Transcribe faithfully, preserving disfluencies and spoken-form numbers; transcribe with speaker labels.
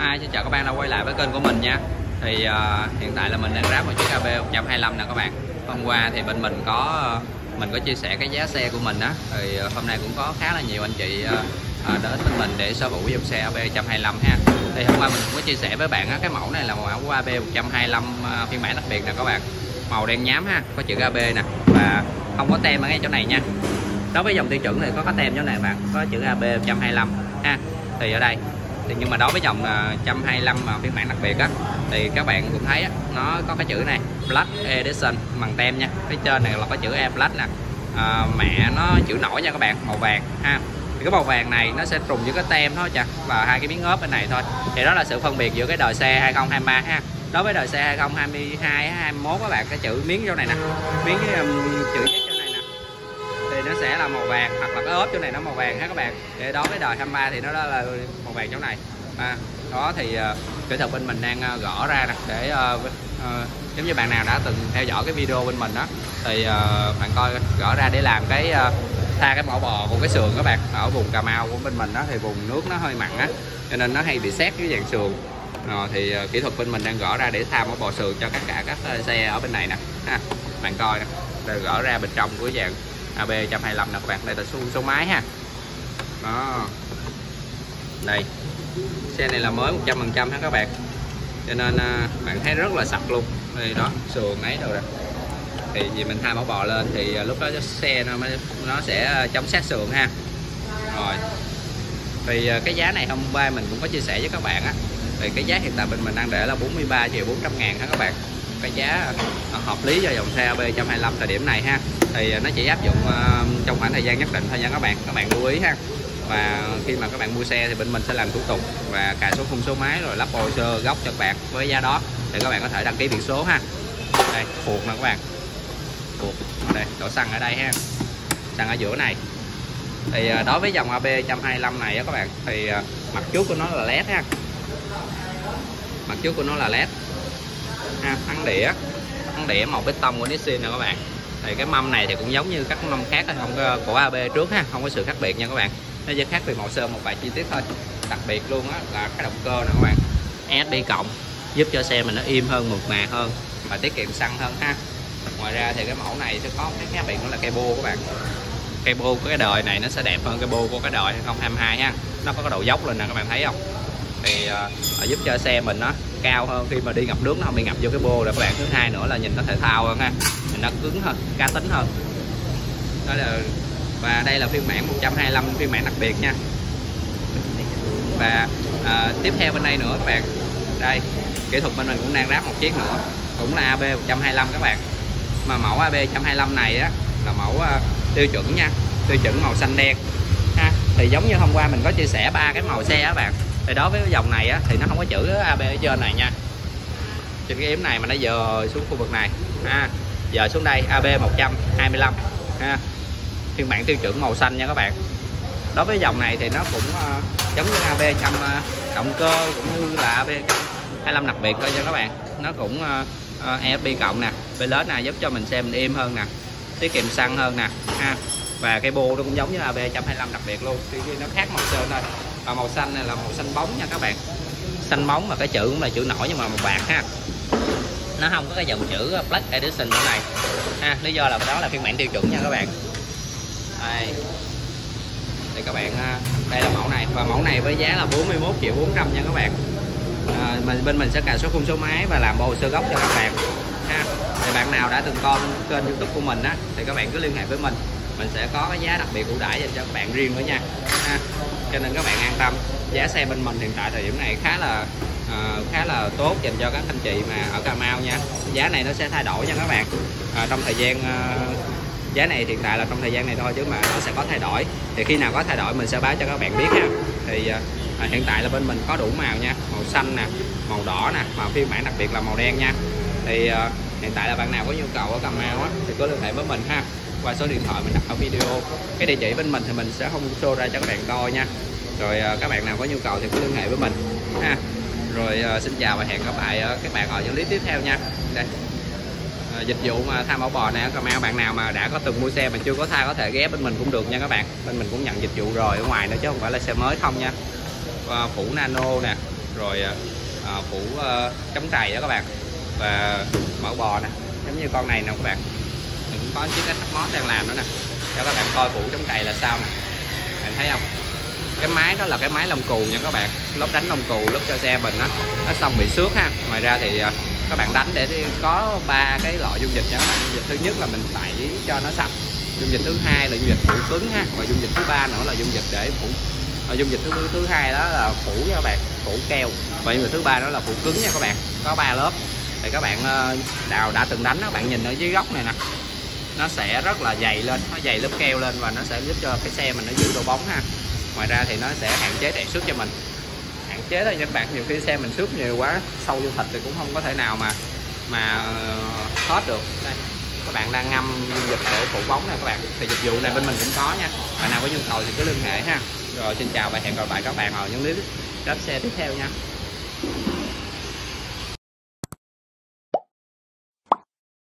Speaker 1: Hi, xin chào các bạn đã quay lại với kênh của mình nha. Thì uh, hiện tại là mình đang ráp một chiếc a bê một trăm hai mươi lăm nè các bạn. Hôm qua thì bên mình có mình có chia sẻ cái giá xe của mình á. Thì uh, hôm nay cũng có khá là nhiều anh chị uh, uh, đến bên mình để sở hữu dòng xe a bê một trăm hai mươi lăm ha. Thì hôm qua mình cũng có chia sẻ với bạn á, cái mẫu này là mẫu của a bê một trăm hai mươi lăm uh, phiên bản đặc biệt nè các bạn. Màu đen nhám ha, có chữ a bê nè và không có tem ở ngay chỗ này nha. Đối với dòng tiêu chuẩn thì có có tem chỗ này bạn, có chữ a bê một trăm hai mươi lăm ha. Thì ở đây thì nhưng mà đối với dòng một trăm hai mươi lăm mà phiên bản đặc biệt á thì các bạn cũng thấy á, nó có cái chữ này Black Edition bằng tem nha. Phía trên này là có chữ E Black nè, à, mẹ nó chữ nổi nha các bạn, màu vàng ha. Thì cái màu vàng này nó sẽ trùng với cái tem thôi chà, và hai cái miếng ốp bên này thôi. Thì đó là sự phân biệt giữa cái đời xe hai không hai ba ha. Đối với đời xe hai không hai hai hai mốt các bạn, cái chữ miếng chỗ này nè, miếng um, chữ chỗ này nè thì nó sẽ là màu vàng, hoặc là cái ốp chỗ này nó màu vàng ha các bạn. Để đối với đời hai ba thì nó đó là màu vàng chỗ này. À, đó thì uh, kỹ thuật bên mình đang uh, gõ ra nè để uh, uh, giống như bạn nào đã từng theo dõi cái video bên mình đó thì uh, bạn coi gõ ra để làm cái uh, tha cái mỏ bò của cái sườn các bạn. Ở vùng Cà Mau của bên mình đó thì vùng nước nó hơi mặn á, cho nên nó hay bị xét cái dạng sườn. Ờ, thì uh, kỹ thuật bên mình đang gõ ra để tha mỏ bò sườn cho tất cả các uh, xe ở bên này nè ha. Bạn coi nè, rồi gõ ra bên trong của dạng a bê một trăm hai mươi lăm nè các bạn. Đây là số, số máy ha. Đó, đây xe này là mới một trăm phần trăm ha các bạn, cho nên à, bạn thấy rất là sạch luôn. Đây đó, sườn ấy rồi đó. Thì vì mình thay mỏ bò lên thì à, lúc đó xe nó nó sẽ chống sát sườn ha. Rồi thì à, cái giá này hôm qua mình cũng có chia sẻ với các bạn á, thì cái giá hiện tại bên mình đang để là bốn mươi ba triệu bốn trăm ngàn ha các bạn. Cái giá à, hợp lý cho dòng xe a bê một trăm hai mươi lăm thời điểm này ha. Thì à, nó chỉ áp dụng à, trong khoảng thời gian nhất định thôi nha các bạn. Các bạn lưu ý ha. Và khi mà các bạn mua xe thì bên mình sẽ làm thủ tục và cài số khung số máy rồi lắp hồ sơ gốc cho các bạn với giá đó để các bạn có thể đăng ký biển số ha. Đây, phuộc nè các bạn, phuộc đây, đổ xăng ở đây ha, xăng ở giữa này. Thì đối với dòng a bê một trăm hai mươi lăm này á các bạn, thì mặt trước của nó là led ha, mặt trước của nó là led ha, thắng đĩa, thắng đĩa màu bê tông của Nissin nè các bạn. Thì cái mâm này thì cũng giống như các mâm khác không có, của a bê trước ha, không có sự khác biệt nha các bạn. Nó chỉ khác về màu sơn một vài chi tiết thôi. Đặc biệt luôn á là cái động cơ nè các bạn, ét đê cộng giúp cho xe mình nó im hơn, mượt mà hơn và tiết kiệm xăng hơn ha. Ngoài ra thì cái mẫu này sẽ có cái khác biệt nữa là cây bô các bạn. Cây bô của cái đời này nó sẽ đẹp hơn cây bô của cái đời hai không hai hai ha. Nó có cái độ dốc lên nè các bạn thấy không? Thì uh, giúp cho xe mình nó cao hơn, khi mà đi ngập nước nó không bị ngập vô cái bô rồi các bạn. Thứ hai nữa là nhìn nó thể thao hơn ha, nhìn nó cứng hơn, cá tính hơn. Đó là, và đây là phiên bản một trăm hai mươi lăm phiên bản đặc biệt nha. Và à, tiếp theo bên đây nữa các bạn, đây kỹ thuật bên mình cũng đang ráp một chiếc nữa, cũng là a bê một trăm hai mươi lăm các bạn. Mà mẫu a bê một trăm hai mươi lăm này á là mẫu uh, tiêu chuẩn nha, tiêu chuẩn màu xanh đen ha. Thì giống như hôm qua mình có chia sẻ ba cái màu xe các bạn, thì đối với cái dòng này á thì nó không có chữ a bê ở trên này nha, trên cái yếm này mà nó dời xuống khu vực này ha, dời xuống đây a bê một trăm hai mươi lăm ha, phiên bản tiêu chuẩn màu xanh nha các bạn. Đối với dòng này thì nó cũng uh, giống như a bê trong uh, động cơ cũng như là a bê hai mươi lăm đặc biệt thôi nha các bạn. Nó cũng uh, uh, e ép bê cộng nè, bê lết này giúp cho mình xe mình êm hơn nè, tiết kiệm xăng hơn nè ha. Và cái bô nó cũng giống như a bê một trăm hai mươi lăm đặc biệt luôn, tuy nhiên nó khác màu sơn thôi. Và màu xanh này là màu xanh bóng nha các bạn, xanh bóng, và cái chữ cũng là chữ nổi nhưng mà màu bạc ha. Nó không có cái dòng chữ Black Edition ở này ha, lý do là đó là phiên bản tiêu chuẩn nha các bạn. Đây, thì các bạn, đây là mẫu này, và mẫu này với giá là bốn mươi mốt triệu bốn trăm nha các bạn. À, mình bên mình sẽ cài số khung số máy và làm bộ hồ sơ gốc cho các bạn ha. Thì bạn nào đã từng coi kênh YouTube của mình á thì các bạn cứ liên hệ với mình, mình sẽ có cái giá đặc biệt ưu đãi dành cho các bạn riêng nữa nha ha. Cho nên các bạn an tâm, giá xe bên mình hiện tại thời điểm này khá là uh, khá là tốt dành cho các anh chị mà ở Cà Mau nha. Giá này nó sẽ thay đổi nha các bạn, à, trong thời gian uh, giá này hiện tại là trong thời gian này thôi chứ mà nó sẽ có thay đổi. Thì khi nào có thay đổi mình sẽ báo cho các bạn biết ha. Thì à, hiện tại là bên mình có đủ màu nha, màu xanh nè, màu đỏ nè, màu phiên bản đặc biệt là màu đen nha. Thì à, hiện tại là bạn nào có nhu cầu ở Cà Mau á thì có liên hệ với mình ha, qua số điện thoại mình đặt ở video. Cái địa chỉ bên mình thì mình sẽ không show ra cho các bạn coi nha. Rồi à, các bạn nào có nhu cầu thì cứ liên hệ với mình ha. Rồi à, xin chào và hẹn gặp lại các bạn ở những clip tiếp theo nha. Đây, dịch vụ mà thay mỏ bò nè ở Cà Mau, bạn nào mà đã có từng mua xe mà chưa có thay có thể ghé bên mình cũng được nha các bạn. Bên mình cũng nhận dịch vụ rồi ở ngoài nữa chứ không phải là xe mới không nha. Và phủ nano nè, rồi à, phủ uh, chống trầy đó các bạn, và mỡ bò nè, giống như con này nè các bạn, mình cũng có chiếc ét mod đang làm nữa nè, cho các bạn coi phủ chống trầy là sao nè, bạn thấy không? Cái máy đó là cái máy lông cù nha các bạn, lớp đánh lông cù, lớp cho xe mình á nó xong bị xước ha. Ngoài ra thì các bạn đánh để có ba cái loại dung dịch nha các bạn. Dung dịch thứ nhất là mình tẩy cho nó sạch, dung dịch thứ hai là dung dịch phủ cứng ha, và dung dịch thứ ba nữa là dung dịch để phủ, dung dịch thứ thứ hai đó là phủ nha các bạn, phủ keo, và dung dịch thứ ba đó là phủ cứng nha các bạn, có ba lớp. Thì các bạn nào đã từng đánh, các bạn nhìn ở dưới góc này nè, nó sẽ rất là dày lên, nó dày lớp keo lên và nó sẽ giúp cho cái xe mình nó giữ độ bóng ha. Ngoài ra thì nó sẽ hạn chế trầy xước cho mình, hạn chế thôi nha các bạn. Nhiều khi xe mình xước nhiều quá, sâu vô thịt thì cũng không có thể nào mà mà hết được. Đây, các bạn đang ngâm dung dịch để phủ bóng này các bạn, thì dịch vụ này bên mình cũng có nha, bạn nào có nhu cầu thì cứ liên hệ ha. Rồi xin chào và hẹn gặp lại các bạn ở những clip test xe tiếp theo nha.